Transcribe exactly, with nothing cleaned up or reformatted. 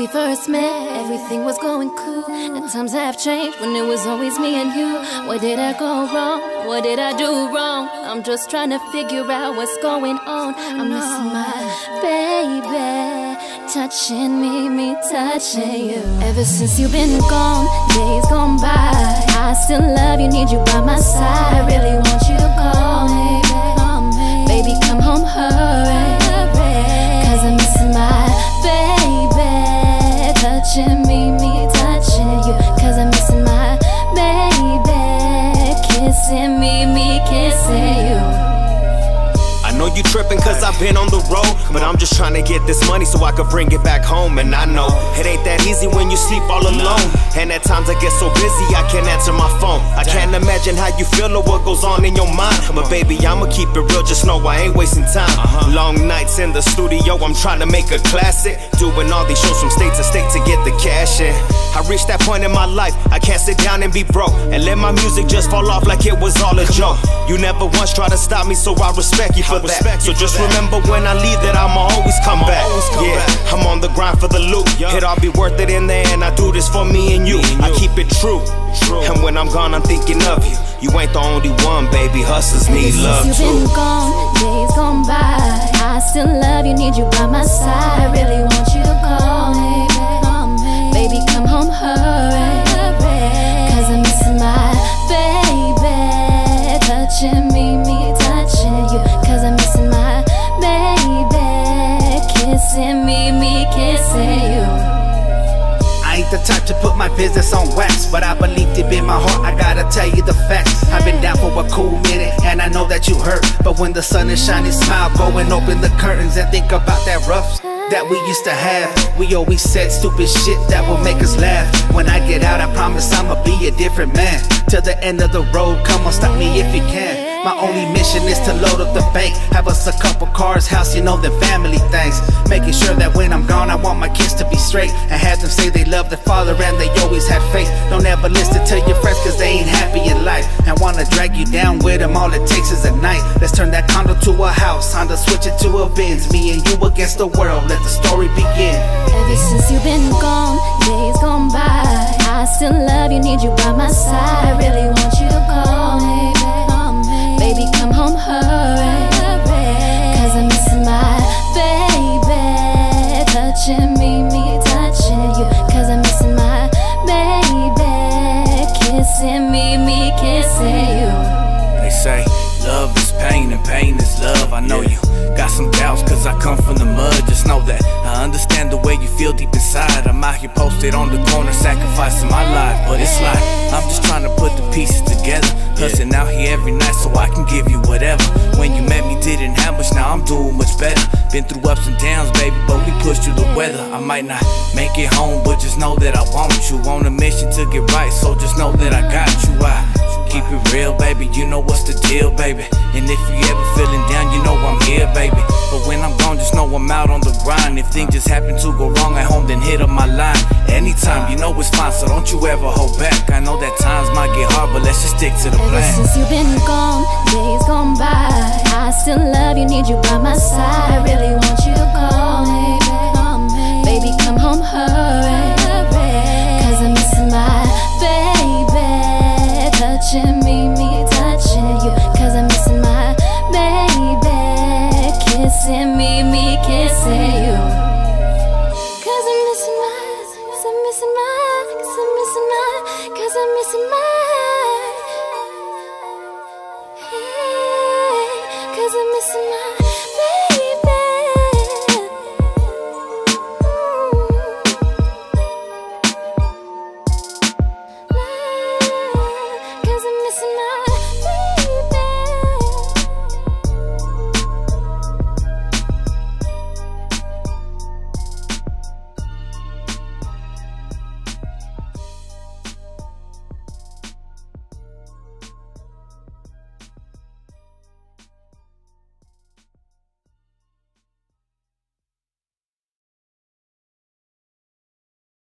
first met, everything was going cool. The times have changed when it was always me and you. Where did I go wrong? What did I do wrong? I'm just trying to figure out what's going on. I'm missing my baby, touching me, me touching you. Ever since you've been gone, days gone by, I still love you, need you by my side. I really want you to call me, baby, come home, hurry, cause I'm missing my baby, touching me, me touching you. Cause I'm missing my baby, kissing me, me kissing you. I know you trippin' cause I've been on the road, but I'm just trying to get this money so I can bring it back home. And I know it ain't that easy when you sleep all alone, and at times I get so busy I can't answer my phone. I can't imagine how you feel or what goes on in your mind, but baby, I'ma keep it real, just know I ain't wasting time. Long nights in the studio, I'm trying to make a classic, doing all these shows from state to state to get the cash in. I reached that point in my life, I can't sit down and be broke and let my music just fall off like it was all a joke. You never once tried to stop me, so I respect you for that. So just remember when I leave that I'ma always come back. Yeah, I'm on the grind for the loot. It all be worth it in the end. I do this for me and you. I keep it true. And when I'm gone, I'm thinking of you. You ain't the only one, baby. Hustlers need love too. Since you've been gone, days gone by, I still love you, need you by my side. I really want you to call me, baby, come home, hurry, cause I'm missing my baby, touching me, me touching you. Cause I'm missing my baby, kissing me, me kissing you. I ain't the type to put my business on wax, but I believe deep in my heart, I gotta tell you the facts. I've been down for a cool minute, and I know that you hurt, but when the sun is shining, smile, go and open the curtains and think about that rough that we used to have. We always said stupid shit that will make us laugh. When I get out, I promise I'ma be a different man. To the end of the road, come on, stop me if you can. My only mission is to load up the bank, have us a couple cars, house, you know, the family things. Making sure that when I'm gone, I want my kids to be straight, and have them say they love their father and they always had faith. Don't ever listen to your friends cause they ain't happy in life and wanna drag you down with them. All it takes is a night. Let's turn that condo to a house, Honda switch it to a Benz. Me and you against the world, let the story begin. Ever since you've been gone, days gone by, I still love you, need you by my side. I really want you to call me, baby, come home, hurry, cause I'm missing my baby, touching me, me touching you. Cause I'm missing my baby, kissing me, me kissing you. They say love is pain and pain is love. I know you got some doubts cause I come from the mud. Just know that I understand the way you feel deep inside. I'm out here posted on the corner sacrificing my life, but it's like I'm just trying to put the pieces together. Hustling out here every night so I can give you whatever. When you met me didn't have much, now I'm doing much better. Been through ups and downs, baby, but we pushed through the weather. I might not make it home, but just know that I want you. On a mission to get right, so just know that I got you. I keep it real, baby, you know what's the deal, baby. And if you ever feeling down, you know I'm here, baby. But when I'm gone, just know I'm out on the grind. If things just happen to go wrong at home, then hit up my line anytime, you know it's fine, so don't you ever hold back. I know that times might get hard, but let's just stick to the plan. Ever since you've been gone, days gone by, I still love you, need you by my side. I really want you to call me, baby, come home, hurry, cause I'm missing my baby, touching me, me touching you. Cause I'm missing my baby, kissing me, me kissing you. Cause I'm missing my, cause I'm missing my, cause I'm missing my, cause I'm missing my, cause I'm missing my.